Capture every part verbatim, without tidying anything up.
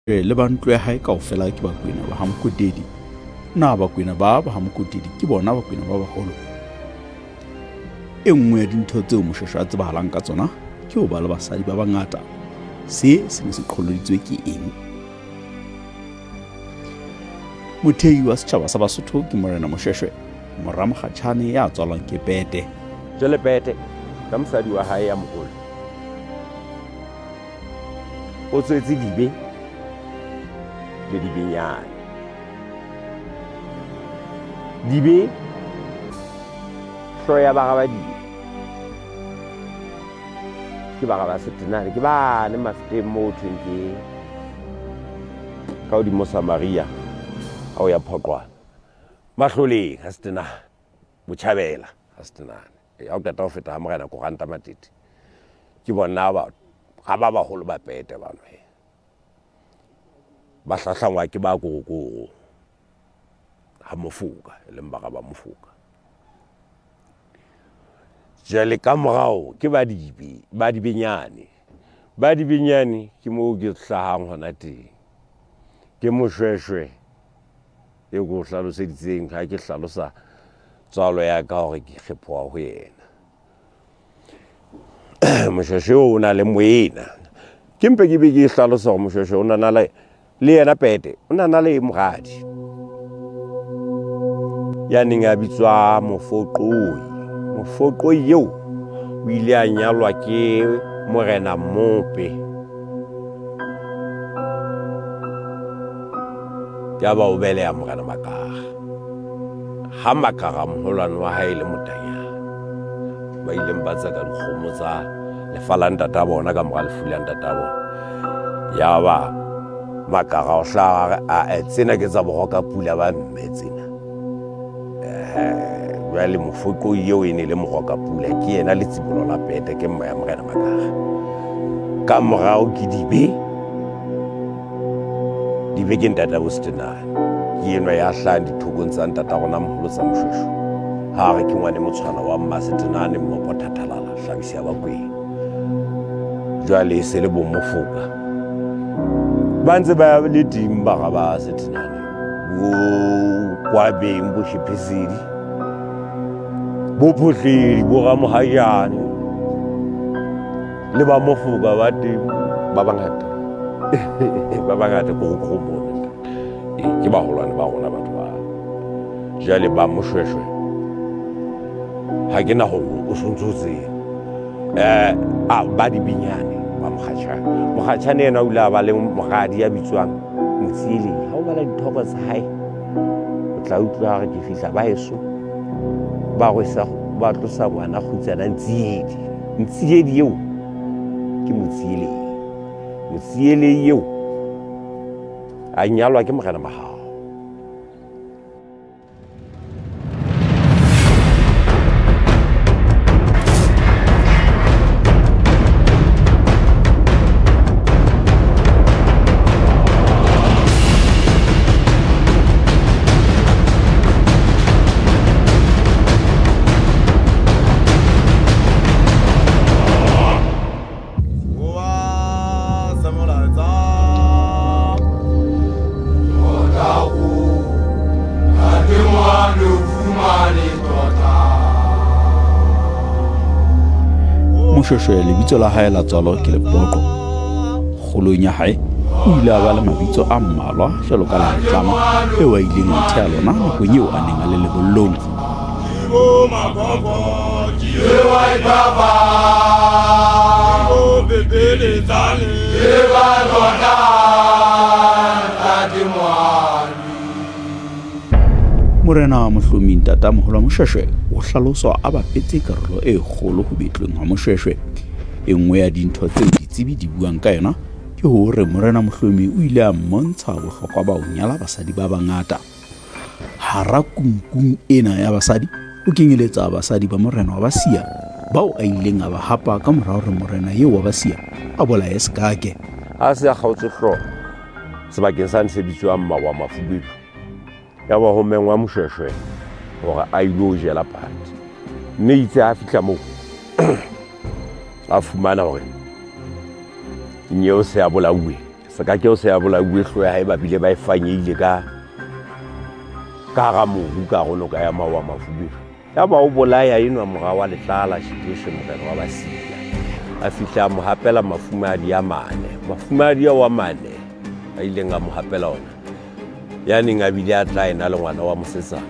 le bantlo ya hae kaofela ke bakwena ba hamokotedi na bakwena ba ba hamokotedi ke bona bakwena ba baholo. E nngwe ya dintho tseo Moshoeshoe a tsebahalang ka tsona ke ho ba le basadi ba bangata. Se se ne se qholleditswe ke eng? Mothehi wa setjhaba sa Basotho ke Morena Moshoeshoe, moramokgatjhane ya tswalwang ke Pete. Jwale Pete ka mosadi wa hae ya moholo o tswetse dibe le dibenyane. Dibe hlo ya baga ba dibe ke baga ba setenane ke bane mafeteng mo thweng ka hodimo Samaria ha o ya Phoqwana mahloleng ha setenane Botjhabela ha setenane ya o qeta ho feta ha Morena Koranta Matete ke bona ba ga ba baholo ba Pete bano he ba hlahlangwa ke ba kokoko ha Mofuka le mbaga ba Mofuka. Jale ka morao ke ba dibe ba dibenyane ba dibenyane ke mo ke hlahang hona teng ke Moshoeshoe e go hlaloseditseng ha ke hlalosa tswalo ya ka hore ke kgephoa ho yena. Moshoeshoe o na le Morena ke mpe ke be ke hlalosa hore Moshoeshoe o na na le le yena Pete o na na le mogadi ya neng a bitswa Mofoqoi. Mofoqoi eo o ile a nyalwa ke Morena Mope ya ba o bele ya Morena Makara ha Makara moholwane wa hae le motanyana ba ile ba tsa ka dikgomo tsa lefala ntata bona ka mora lefu la ntata bona ya ba Makara o hlaga a tsena ke tsa bogoka pula ba mmetsena eh ba le Mofoqoi eo e ne le mogoka pula ke yena le tsibolo la Pete ke mma ya Morena Makara ka morao ke dibe dibe ke ntata bo setenane ke enwa ya hlang dithokong tsa ntata gona moholo tsa Moshoeshoe ha re ke ngwane motshwana wa mma setenane mmopo thathalala hlabisi ya bakwena jwale se le bo Mofoka ba ntse ba le dimba ga ba setenane bo kwa beng bo Shiphisidi bo Phohledi bo ga Mohayane le ba Mofoka ba teng ba bangata ba bangata go go bona ke ba holwane ba rona batho ba jale ba Moshoeshoe ha ke na ho o sontsotse eh a ba dibenyane ba mokgatjhane mokgatjhane ena o ile ba le mogadi ya bitswang Motsiele ha o bala dithoko tsa hae o tla utlwa re ke fihla ba eso ba go sa ba tlosa bana khutsana Ntsiedi Ntsiedi eo ke Motsiele Motsiele eo a nyalwa ke Morena Mahao. Moshoeshoe lebitso la hae la tswalo ke Lepoko. Kgolong ya hae o ile a ba le mabitso a mmalwa jwalo ka Letlama eo a ileng a thea lona nakong eo a neng a le lebollong. Morena Mohlomi ntata moholo wa Moshoeshoe o hlaloswa a bapetse karolo e kgolo ho betleng ha Moshoeshoe. E nngwe ya dintho tseo ditsebi di buang ka yona ke hore Morena Mohlomi o ile a mmontsha bohlokwa ba ho nyala basadi ba bangata. Hara kunkung ena ya basadi o kenyeletsa basadi ba Morena wa Basia bao a ileng a ba hapa ka morao re Morena eo wa Basia a bolaye Sekake. A se a kgaotse hlo sebakeng sa se bitswang Mawa Mafubedu ya ba ho mengwa Moshoeshoe hore a ilo jela pati mme itse a fihla moo a fumana hore nyeo se a bolauwe se ka ke o se ya bola bue hlo ya ba bile ba e fanyeile ka ka ga mobu ka go noka ya mawa mafubi ya ba o bolaya eno moga wa letlala shiteshe morena wa basia a fihla mo hapela mafumadi ya mane mafumadi wa mane a ile nga mo hapela ona ya ning a bile a tla ena le ngwana wa mosetsana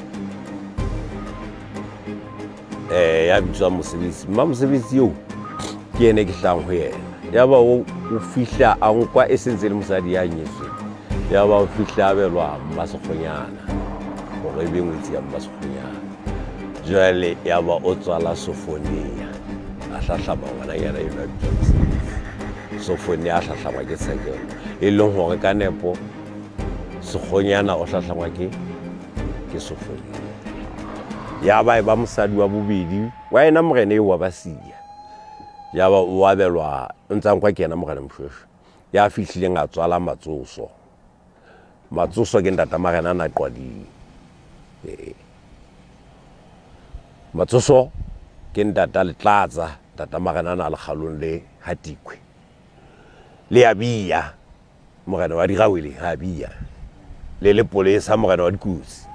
eh ya bitswa mosebetsi mma mosebetsi yo ke ene ke hlang ho yena ya ba o fihla a nkwa e sentse le mosadi ya nyetswe ya ba o fihla belwa mma sekgonyana gore be ngwetsi ya mma sekgonyana jwale ya ba o tswala sofonia a hlahlama ngwana yana e ba bitswa sofonia a hlahlama ke tsekelo e leng gore ka nepo sekgonyana o hlahlama ke ke sofonia ya ba e ba mosadi wa bobedi wa ena morena e wa basia ya ba o abelwa ntsa nkwa ke yena Morena Moshoeshoe ya fihlile nga tswala matsoso matsoso ke ntata marena na qwadi eh matsoso ke ntata letlatsa tata marena na le kgalong le hatikwe le abia morena wa digawele abia le le polesa morena wa dikusi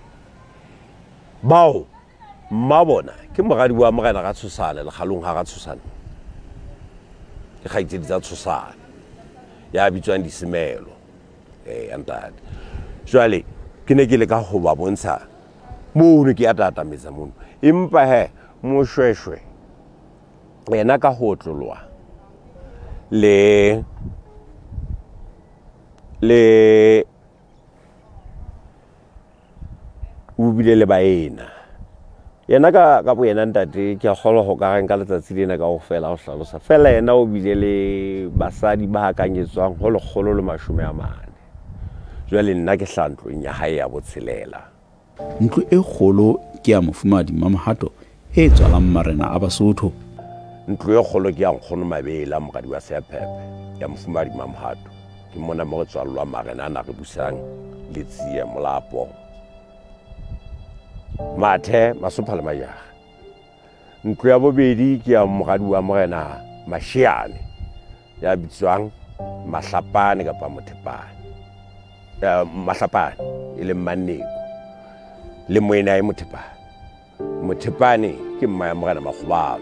bao mmabona ke mogadi wa morena ga tshosane le kgalong ha ga tshosane ke khaitsedi tsa tshosane ya bitswang disemelo eh antad jwale ke ne ke le ka go ba bontsha mono ke atata metsa mono empa he Moshoeshoe yena ka ho tlolwa le le o bile le baena yena ka ka bo yena ntate ke a kgolwa go ka reng ka letsatsi lena ka go fela go hlalosa fela yena o bile le basadi ba hakanyetswang go le kgolo le mashome a mane jwale nna ke hlantlo nya hae ya botshelela ntlo e kgolo ke ya mofumadi mamahato e tswalang marena a Basotho ntlo e kgolo ke ya nkgono Mabela mogadi wa Seapepe ya mofumadi mamahato ke mona mo tswalwa marena ana re busang le tsie molapo mathe masophala majaga ntlo ya bobedi ke ya mogadi wa morena Mashiane ya bitswang Mahlapane kapa Mothepane ya Mahlapane ile Manneko le moena e Mothepane Mothepane ke mma ya morena Magobalo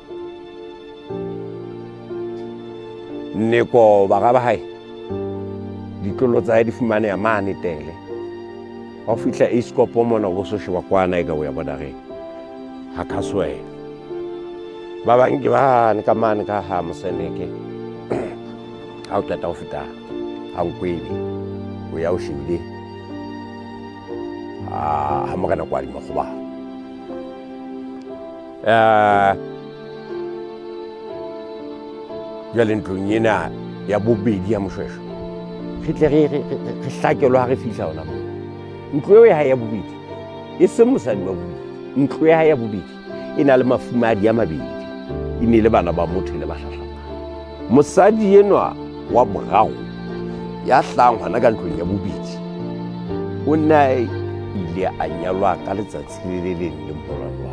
Nneko ba ga ba hae ditlolo tsa di fumane ya mane tele wa fihla iskopo mona go so shwa kwana e ka o ya bodare ha kaswe ba bang ke ba ne ka mane ka ha moseneke ha o tata o fita ha nkwedi o ya o shibile ah ha mogana kwa di Magoba eh jale ntlong ena ya bobedi ya Moshoeshoe re tle re re hlakelwa re fihla ona mo ntlo ya ya bobedi e se mosadi wa bobedi ntlo ya ya bobedi ina le mafumadi ya mabedi ine le bana ba motho le ba hlahlama mosadi yenwa wa boraro ya hlang hwana ka ntlong ya bobedi o na ile a nyalwa ka letsatsi le le leng le mbolwa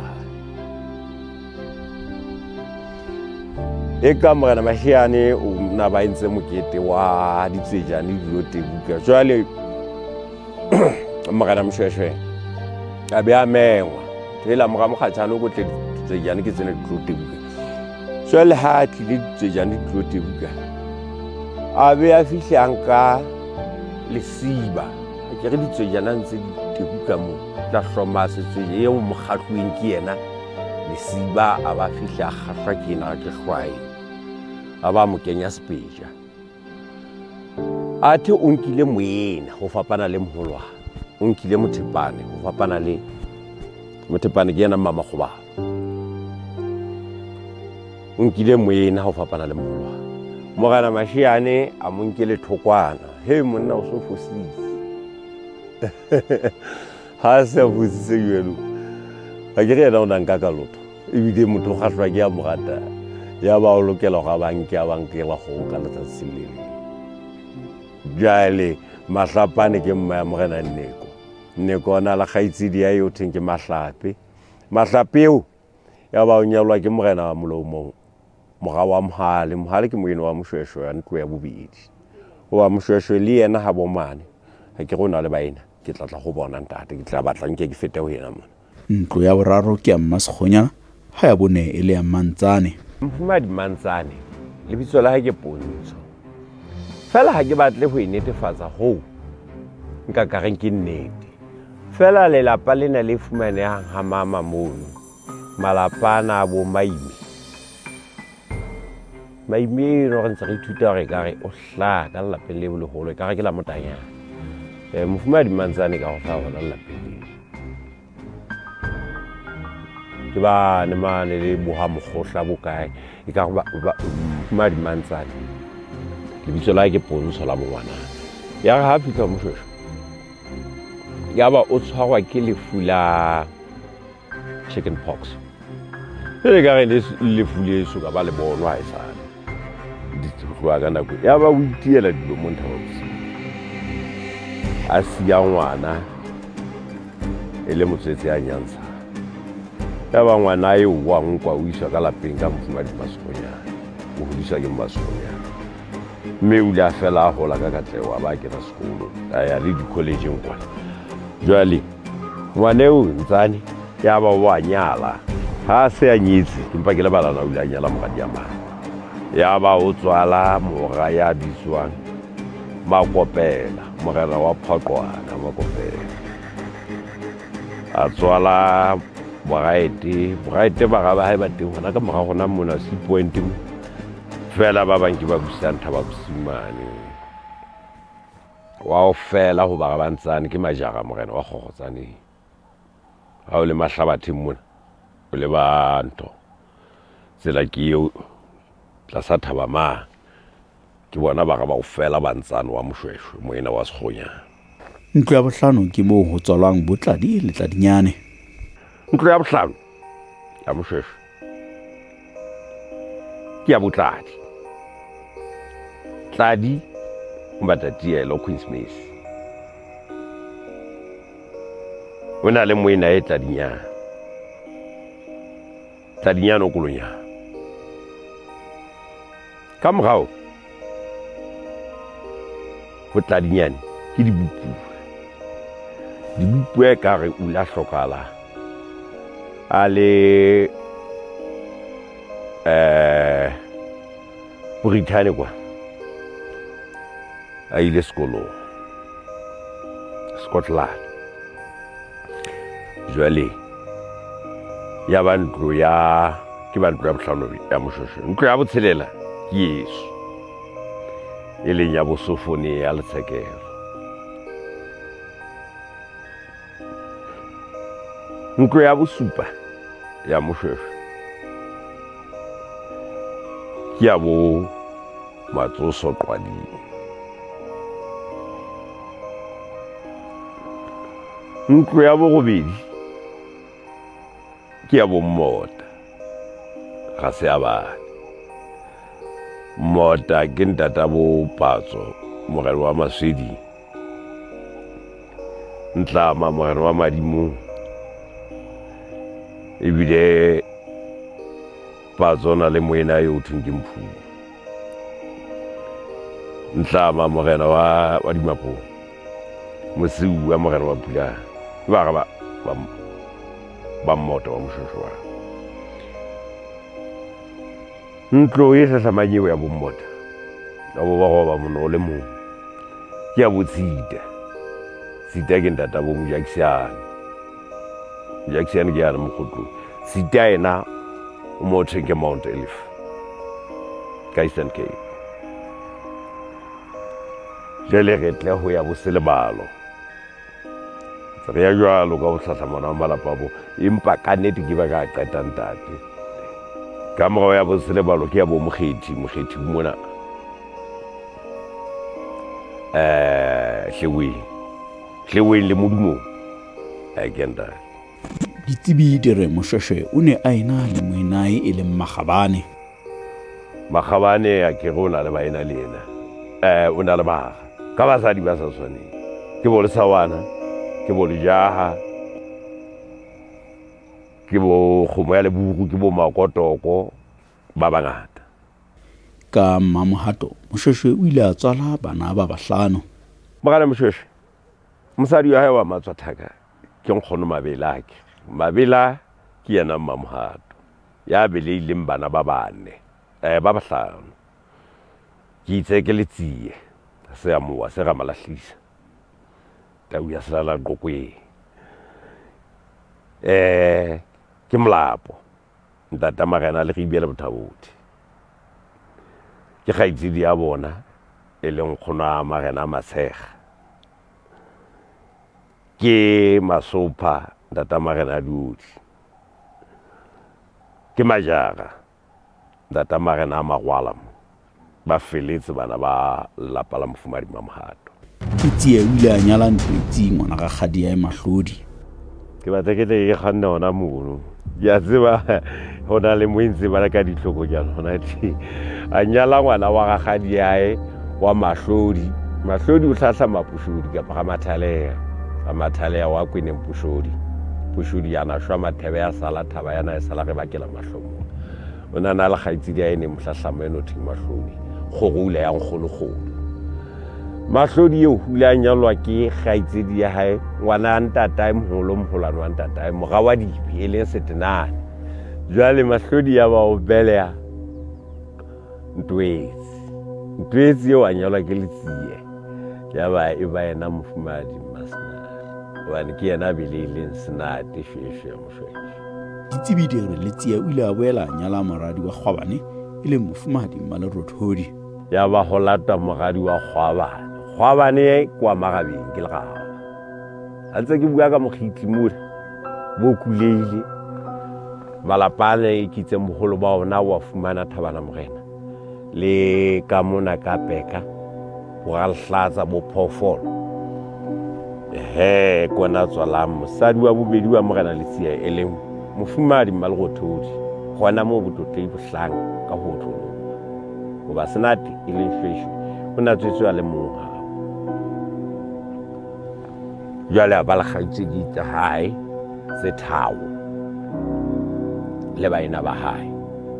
e ka Morena Mashiane o na ba intse mokete wa ditsejane dilo tebuka jwale Morena Moshoeshoe a be a mengwa tela moga mogachano go tle tsejane ke tsene dilo tebuka jwale ha tlile tsejane dilo tebuka a be a fihlang ka lesiba ke re ditsejana ntse tebuka mo tla hloma setswe ye mo kgatlweng ke yena lesiba a ba fihla kgatlwa ke na ke hlwai a ba mo kenya sepeja a the o nkile moena go fapana le moholwa o nkile Mothepane go fapana le Mothepane ke yena mama Goba o nkile moena go fapana le moholwa Morena Mashiane a mo nkile thokwana he monna o so fositse ha se fositse yelo a ke re na ona nka ka lotho e bile motho ga hlwa ke ya mogata ya ba o lokela ga banke ya bankela go ka letsatsi le jale Mahlapane ke mma ya morena Nneko Nneko ona la khaitsidi ya yo theng ke Mahlape Mahlapeo ya ba o nyalwa ke morena wa Molomo moga wa Mohale Mohale ke moeno wa Moshoeshoe ya ntlo ya bobedi wa Moshoeshoe le yena ha bomane ha ke gona le baina ke tla tla go bona ntate ke tla batla nke ke fete ho yena mona. Ntlo ya boraro ke ya Mmasekgonya ha ya bone e le ya Mantsane. Mfumadi Mantsane lebitso la ha ke Pontsho fela ha ke batle ho inetefatsa ho nka ka reng ke nnete fela lelapa lena le fumanehang ha mama mono malapana a bo Maime Maime no re ntse re ithuta re ka re o hla ka lapeng le boleholo ka re ke la motanyana eh Mfumadi Mantsane ka go fa hona lapeng le ke ba ne mane le boha mogotla bokae e ka ba Mfumadi Mantsane lebitso la ke Pontsho la bongwana ya ga fitla Moshoeshoe ya ba o tshwarwa ke lefu la chicken pox e ka re le fule so ka ba le bonwa e sana di tloga ka nako ya ba o itiela dilo mo nthawa botsi a sia ngwana e le motsetse a nyantsha ya ba ngwana e wa nkwa o isa ka lapeng ka Mfumadi Moshoeshoe o hodisa ke Moshoeshoe mme o la fela go la ka katlewa ba ke na sekolo a ya le di college nkwa jwale ngwane o Ntsane ya ba wa nyala ha se a nyitse empa ke le balana o la nyala mogadi ya mane ya ba o tswala mora ya bitswang Makopela morena wa Phaqwana Makopela a tswala boraite boraite ba ga ba ha ba teng hona ka mora gona mona si point fela ba bang ke ba busantha ba busimane wa o fela ho ba ga Bantsane ke majara morena wa Kgogotsane ha o le mahlabathe mona o le banto tsela ke yo tla sa thaba ma ke bona ba ga ba o fela Bantsane wa Moshoeshoe moena wa Sekgonya. Ntlo ya bohlano ke moo ho tswalwang Botladi le Tladinyane. Ntlo ya bohlano ya Moshoeshoe ke ya Botladi Tladi mbatatiya lo Queensmith o na le moena e Tladinyane Tladinyane o kolonya ka morao go Tladinyane ke dibupu dibupu e ka re o la hlokala a le eh Britannia kwa a ile sekolo Scotland jwale ya ba ntlo ya ke ba ntlo ya bohlano ya Moshoeshoe ntlo ya botshelela ke Yesu e leng ya bosofone ya Letshekelo ntlo ya bosupa ya Moshoeshoe ke ya bo Matsoso Qwadi ntlo ya borobedi ke ya bo Mmota ga se ya bana Mmota ke ntata bo Patso morena wa Maswedi Ntlama morena wa Madimo ebile Patso na le moena yo thweng ke Mphu Ntlama morena wa wa Dimapo Mosiu wa morena wa Pula ba ga ba ba Mmota wa Moshoeshoe ntlo e sa samanyewe ya bo Mmota ba bo ba go ba mono le mo ke ya Botsita Sita ke ntata bo Jackson Jackson ke ya mo khotlo Sita ena o mo tshenge Mount Elif ka Eastern Cape jele re tle ho ya bo Selebalo re ya jwalo ka ho hlahlamana malapa bo empa ka nnete ke ba ka qeta ntate ka morao ya bo Selebalo ke ya bo Mokgethi Mokgethi mona eh Hleweng Hleweng le Modumo a kenda Ditsebi di re Moshoeshoe o ne a ena le moenae e leng Makgabane. Makgabane a ke rona le baena le ena eh o na le baga ka basadi ba sa tshwaneng ke bo le Sawana ke bo le Jaha ke bo kgomo ya le buru ke bo Makotoko ba bangata ka Mmamohato Moshoeshoe o ile a tswala bana ba bahlano. Morena Moshoeshoe mosadi wa hae wa matswathaka ke nkgono Mabela ke Mabela ke yena Mmamohato ya beleileng bana ba bane eh ba bahlano ke itse ke letsie se ya mowa se ga malahlisa tau ya sala qoqwe eh ke molapo ntata Morena le Ribiela Bothaboti ke kgaitsedi ya bona e leng khona Morena Matshega ke Masopha ntata Morena Dudi ke Majara ntata Morena Magwala ba feletse bana ba lapa la Mofumadi Mmamohato. Tsie o ile a nyala ntwetsi ngwana ga Kgadi ya Mahlodi. Ke batla ke le kganna ona mono ya tseba hona le moentse ba ka ditlhoko jalo hona thi a nyala ngwana wa ga Kgadi yae wa Mahlodi. Mahlodi o tlhahla Mapushodi ka pa Mathaleya a Mathaleya wa kwene Mpushodi Pushodi yana shwa mathebe ya sala thaba yana e sala re bakela mahlomo ona na la kgaitsedi ya ene mohlahlamo eno thi Mahlodi khogula ya nkgolo kholo Mahlodi yo hula nyalwa ke kgaitsedi ya hae ngwana ntata moholo moholano wa ntata moga wa dibi e leng setenane jwale Mahlodi ya ba o belea ntwetsi ntwetsi yo a nyalwa ke letsie ya ba e ba ena Mofumadi Masnari bane ke yena beleleng senate shweshwe ya Moshoeshoe. Ditsebile re letsie o ile a boela nyala moradi wa Kgwabane e leng Mofumadi Mmalorothodi ya ba ho lata moradi wa Kgwabane Kgwabane kwa Magabeng ke le gago a ntse ke bua ka mokgitli mole bo kuleile malapane ke tse mogolo ba ona wa fumana Thabana Morena le ka mona ka peka go ga lhlatsa bo phofolo he kona tswala mosadi wa bobedi wa Morena Letsie e leng Mofumadi Mmalorothodi gona mo bototlei bohlang ka ho tlola go ba senate e leng shweshwe ona tswetswa le moha jwale ba la kgaitsedi tsa hae se thawo le baina ba hae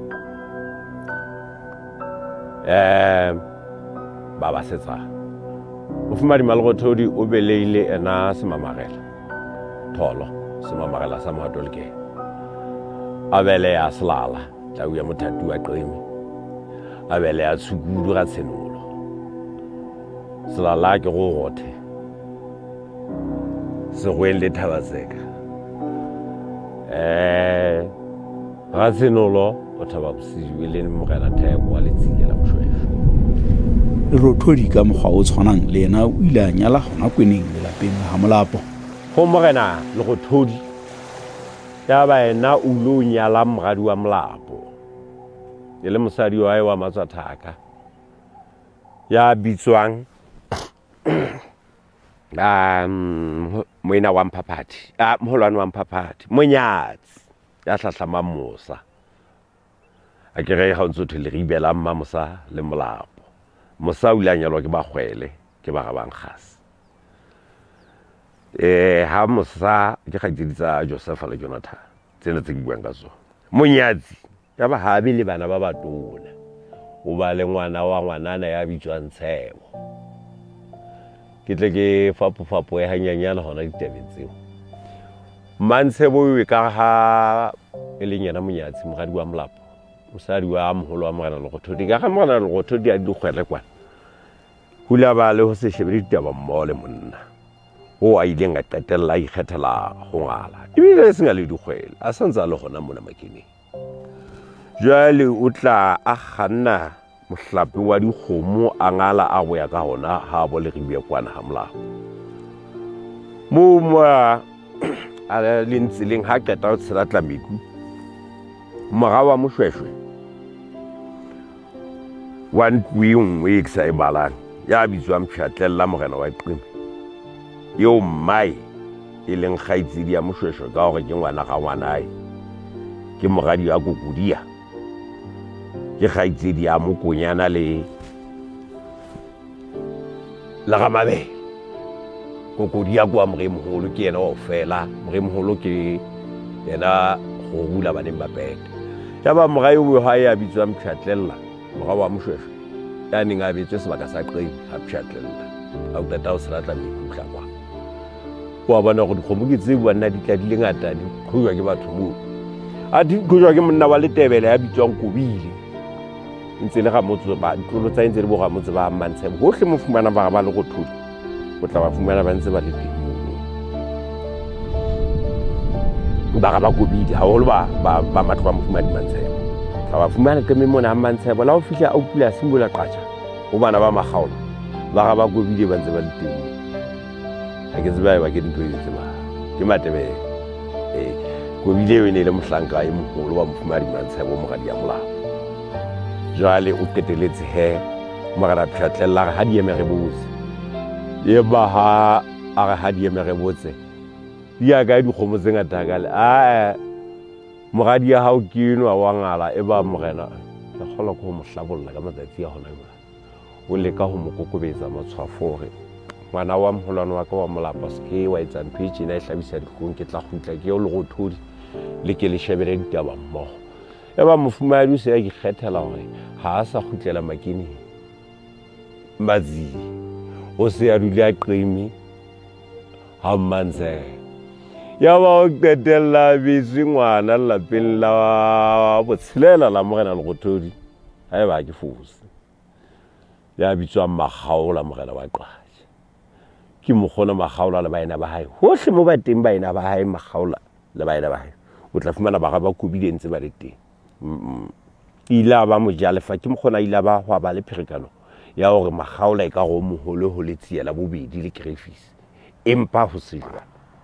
eh baba setsa Mofumadi Mmalorothodi o beleile ena Semamarela tholo Semamarela sa Mohatolke a bele ya Selala tau ya Mothatu wa Qeme a bele ya Tshukudu ga Tsenolo Selala ke go gothe se gwele Thabatseka eh ga Tsenolo o Thaba Bosiju e leng Morena Theko wa Letsie la Moshoeshoe. Rothodi ka mokgwa o tshwanang le yena o ile a nyala gona kweneng le lapeng la Hamolapo go Morena le go Thodi ya ba ena o lo nyala moradi wa Molapo e le mosadi wa hae wa matswathaka ya bitswang um moena wa Mphaphati a moholwane wa Mphaphati monyatsi ya hlahlama Mosa a ke re ga ntse thwe le Ribiela mma Mosa le Molapo Mosa o ile a nyalwa ke Bagwele ke ba ga Bangkhasi eh ha Mosa ke kgaitsedi Joseph le Jonathan tsena tse ke buang ka tsona monyatsi ya ba habi le bana ba batona o ba le ngwana wa ngwanana ya bitswang Tshebo ke tle ke fapo fapo e hanyanyana hona ditabeng tseo Mantshebo e ka ha e leng yena monyatsi mogadi wa Molapo mosadi wa moholo wa Morena Lerothodi ka ga Morena Lerothodi a di kgwele kwana hula ba le ho se shebele ditaba mmole monna o a ileng a qetella ikgethela go ngala ebile se nga le dikgwele a santsa le gona mona makeneng jwale o tla a kganna mohlapi wa dikgomo a ngala a boya ka hona ha bo le Ribie kwana ha Molapo mo mo a le ntseleng ha qeta o tshela Tlameku moga wa Moshoeshoe wa ntweng e ke sa e balang ya bitswa Mpshatlella Morena wa Qeme yo mai e leng kgaitsedi ya Moshoeshoe ka gore ke ngwana ga ngwanae ke mogadi ya Kokodia ke kgaitsedi ya Mokonyana le la ga Mabele Kokodia kwa Moremoholo ke yena o fela Moremoholo ke yena go rula baneng ba pete ya ba mogae o ha ya bitswa Mpshatlella moga wa Moshoeshoe ya neng a betswe sebaka sa qeimi a pšhatlella a o qeta o selatla meikutla kwa wa bona go dikgomo ke tse bua nna di tla di le ngata di qhojwa ke batho mo a di qhojwa ke monna wa Letebele ya bitswang Kobile ntse le ga motse ba tlolo tsa ntse le bo ga motse ba Mmantshe gohle mo fumana ba ba le go thudi o tla ba fumana ba ntse ba le teng ba ga ba Kobile ha ho ba ba matlo ba mo fumana Mmantshe ga ba fumana ke mona Mmantshe la o fihla a upula simbola qacha ho bana ba magaola ba ga ba Kobile ba ntse ba le teng ha ke tseba ba ke ntwe tse ba ke Matebele eh Kobile ne le mohlanka e moholo wa mofumari Mmantshe bo mogadi ya molao jwale o keteletse he magara pšhatlella ha di emere botse ye ba ha a ga ha di emere botse di ya ka dikgomo tse ngata ka le a mogadi ya hao ke eno wa ngala e ba Morena le kgola go mo hlabolla ka matsatsi a hona jwale o le ka ho mo kokobetsa matshwafore ngwana wa mholwana wa ka wa molapa ske wa etsa mpitse na e hlabisa dikgong ke tla khutla ke o le go thodi le ke le shebele ditaba mmogo e ba mofumadi o se ya ikgethela gore ha a sa khutlela makini matsi o se ya dule a qeimi ha Mmantshe ya ba o qetella bitswe ngwana lapeng la botshelela la Morena le go thodi ha e ba ke fose ya bitswa Magaola Morena wa Qacha ke mogona Magaola le baena ba hae hohle mo ba teng baena ba hae Magaola le baena ba hae o tla fumana ba ga ba Kobile ntse ba le teng ila ba mo jalefa ke mogona ila ba hwa ba le pherekano ya hore Magaola e ka go moholo ho le tsiela bobedi le Griffiths empa ho sejwa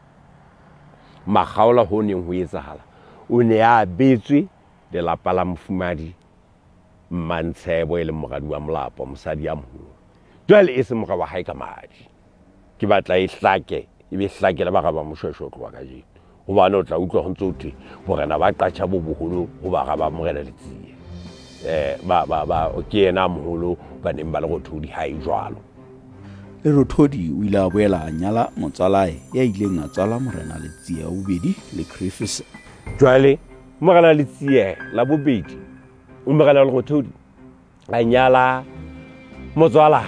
Magaola ho neng ho etsahala o ne a betswe le lapa la mofumadi Mmantshe bo e le mogadi wa molapa mosadi ya moholo jwale e se moga wa hae ka madi ke batla e hlake e be hlakela ba ga ba Moshoeshoe tloa ka jeno go bana o tla utlwa go ntse o the Morena ba Qacha bo boholo go ba ga ba Morena Letsie eh ba ba ba o ke ena moholo ba neng ba le go thodi ha e jwalo le Rothodi o ile a boela a nyala motswalae ya ileng a tswala Morena Letsie o bobedi le Griffiths jwale Morena Letsie la bobedi o Morena le Rothodi a nyala motswalae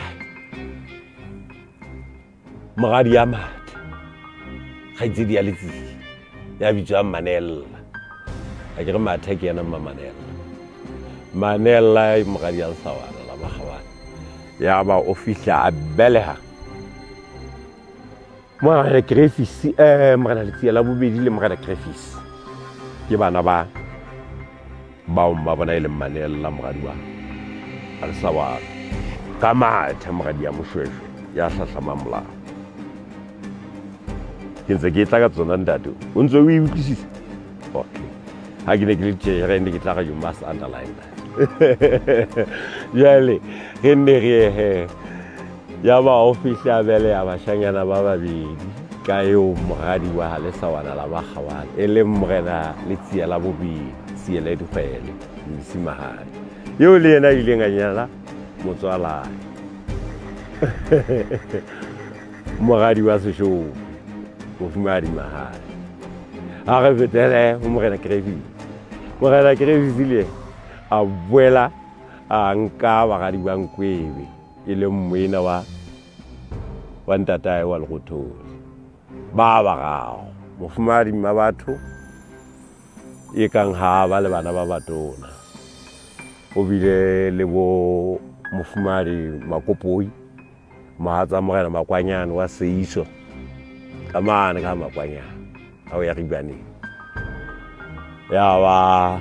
mogadi ya Mathe ga itse di ya Letsie ya bitswa Manela a ke re Mathe ke ena Manela Manela mogadi ya Lesawana la Magawana ya ba o fihla a beleha Morena Griffiths eh Morena Letsie la bobedi le Morena Griffiths ke bana ba ba umma bona ile Manela mogadi wa a Lesawana ka Mathe mogadi ya Moshoeshoe ya hlahlama molao ke ntse ke tla ka tsona ntate o ntse o e utlwisisa okay ha ke ne ke le tjere ne ke tla ga you must underline jale ke ne re he ya ba ofisi a bele ya bashanyana ba babedi ka yo mogadi wa Lesawana la Magawana e le Morena Letsie la bobedi siele di fele msimahadi yo le yena ile nganyala motswala mogadi wa sesho o fumari mahadi a re vetele o Morena Griffiths Morena Griffiths ile a boela a nka bagadi ba Nkwebe e le mmena wa wa ntatae wa Legothodi ba ba gao mofumari ma batho e kang ha ba le bana ba batona o bile le bo mofumari Makopoi mahatsa Morena Makwanyane wa Seiso kamane ka Makwanyane a o ya ribane ya ba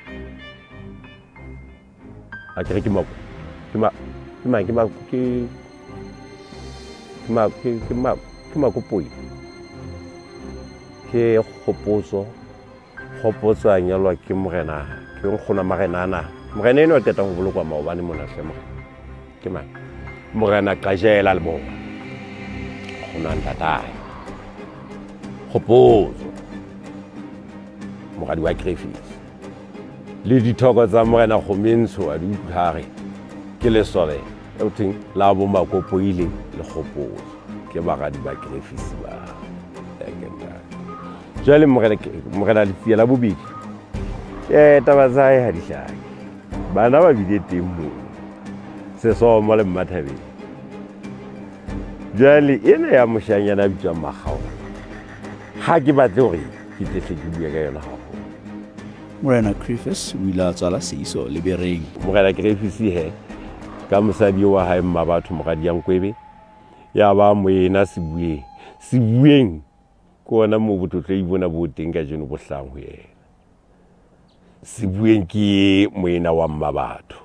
a ke ke mako ke ma ke ma ke ma ke ke ma ke ke ma ke Makopoi ke Kgopotso Kgopotso a nyalwa ke Morena ke nkgona Morenana Morena eno a teta go bolokwa maobane mona hle Morena ke ma Morena Qajela le bona gona ntatae Kgopotso mogadi wa Griffiths le dithoko tsa Morena Kgomentsho a di utlhare ke le sole e thing la bo Makopoi le le Kgopotso ke bagadi ba Griffiths ba ekenda jale Morena Morena Letsie la bobedi eh taba tsa e ha di hlake bana ba bile teng mo se so mo le Mmathabeng jale ena ya moshanyana bitswa Magao ha ke batle hore ke tle ke bua ka yona haholo. Morena Griffiths o ile a tswala seiso le bereng. Morena Griffiths he ka mosadi wa hae Mmabatho mogadi ya Nkwebe ya ba Morena Sebueng Sebueng ko ona mo bototlo ibona bo teng ka jeno bo hlang ho yena. Sebueng ke Morena wa Mmabatho.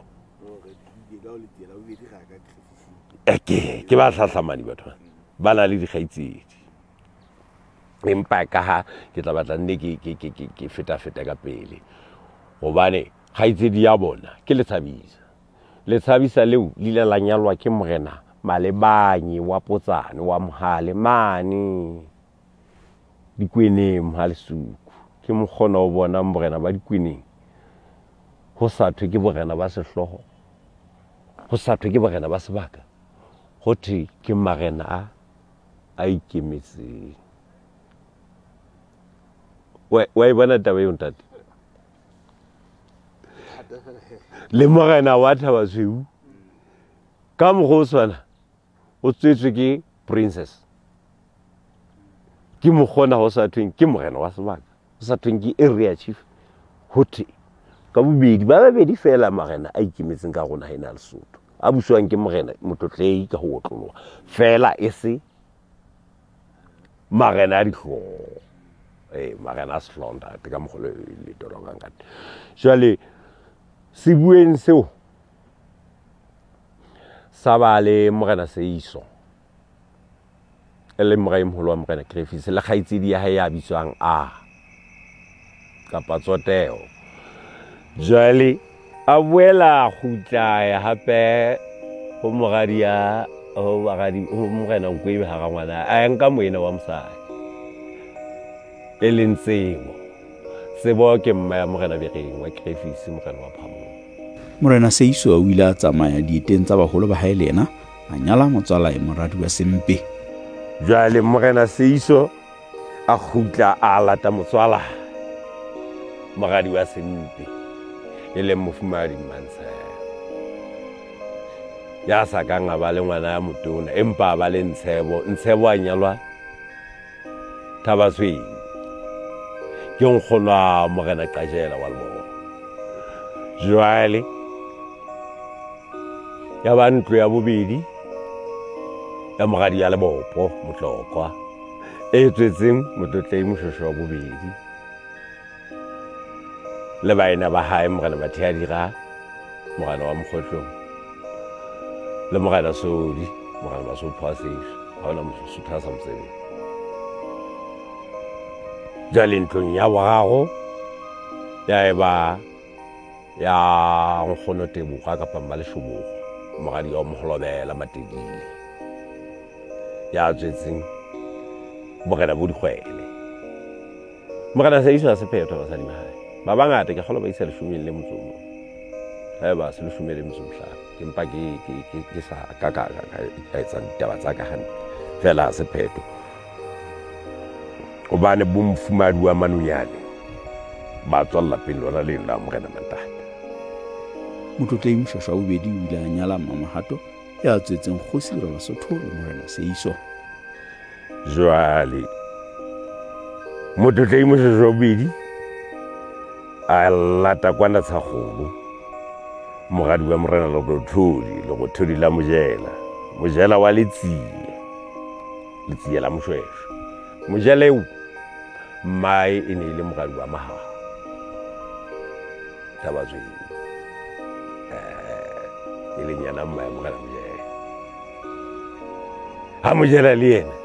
Eke ke ba hlahlamani batho ba na le dikgaitsedi empa ka ha ke tla batla nne ke ke ke ke feta feta ka pele gobane kgaitsedi ya bona ke Lethabisa. Lethabisa leo lile la nyalwa ke Morena Malebanye wa Potsane wa Mohale mane Dikweneng Mohalesuku ke mokgona o bona Morena ba Dikweneng ho sathwe ke borena ba sehloho ho sathwe ke borena ba sebaka hothi ke marena a a ikemetseng. wa wa ibona taba e ntate le morena wa Thabasweu ka mogoswana o tswetswe ke princess ke mogona ho sa thweng ke morena wa sebaka ho sa thweng ke area chief hothi ka bobedi ba babedi fela marena a ikemetseng ka rona ha ina Lesotho a buswang ke morena Motlotlei ka ho otloloha fela e se marena a dihlooho eh marena a sehlonta ka mogolo le tolong ka jwale Sebueng seo sa ba le Morena Seiso ele morae moholo wa Morena Griffiths le kgaitsedi ya hae ya bitswang a kapa Tsoteo jwale a boela khutla ya hape ho mogadi ya ho bagadi ho Morena Nkwebe ha ga ngwana a nka moena wa mosadi e leng Tsebo Sebo ke mma ya Morena Bereng wa Griffiths Morena wa Phamo. Morena Seiso o ile a tsamaya dieteng tsa baholo ba hae lena a nyala motswala e moradi wa Sempe. Jwale Morena Seiso a khutla a lata motswala moradi wa Sempe e leng Mofumahadi Mantsha ya sa ka nga ba le ngwana ya motona empa ba le Ntshebo Ntshebo a nyalwa Thabasweu ke nkgonwa Morena Qajela wa Leboa. Jwale ya ba ntlo ya bobedi ya mogadi ya Lebopo Motlokwa e tswetseng Motlotlei Moshoeshoe wa bobedi le baena ba hae Morena Mathiyadira Morena wa Mokgotlong le Morena Sodi Morena Basotho wa Sesho ha ona Mosotho sa mosebetsi. Jwale ntlong ya boraro ya eba ya nkgono Teboga kapa Mmaleshobogo mogadi wa Moholobela Matedile ya tswetseng Morena bo Dikgwele. Morena Seiso a sephetho basadi ba hae ba bangata ke kgolo ba isa leshome le motso mo ha ba se leshome le motso mohlano ke mpa ke ke ke sa ka ka ka etsa ditaba tsa ka hantle fela sephetho o bane bo Mofumahadi wa Manonyane ba tswalla pele lona le la Morena Matata. Motlotlei Moshoeshoe wa bobedi o ile a nyala Mamahato ya tswetseng kgosi ra Basotho le Morena Seiso. Jwale Motlotlei Moshoeshoe wa bobedi a lata kwana Tshakgolo mogadi wa Morena Lekothodi Lekothodi la Mojela Mojela wa Letsiye Letsiye la Moshweshwe Mojela eo mai e ne ile mogadi wa Maha Thabasweu eh ile nyana mai Morena Mojela ha Mojela le yena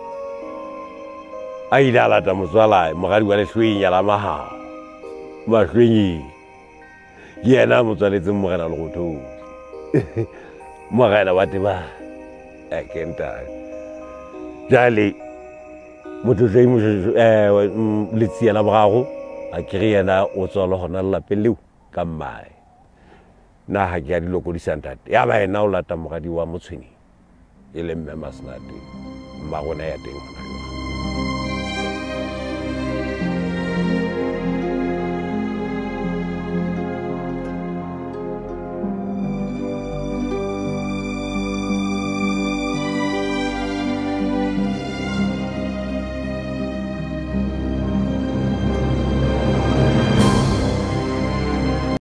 a ile a lata motswala mogadi wa Lehloenya la Maha Mahlenyi yena motswaletse Morena Lekothodi Morena wa Teba a kenta jale Motlotlei Moshoeshoe eh Letsiye la boraro a kire yena o tswala hona lapeng leo ka mmae na ha ke a diloko di santate ya ba ena o lata mogadi wa Motshweni e le mme Masnate mma gona ya teng hona.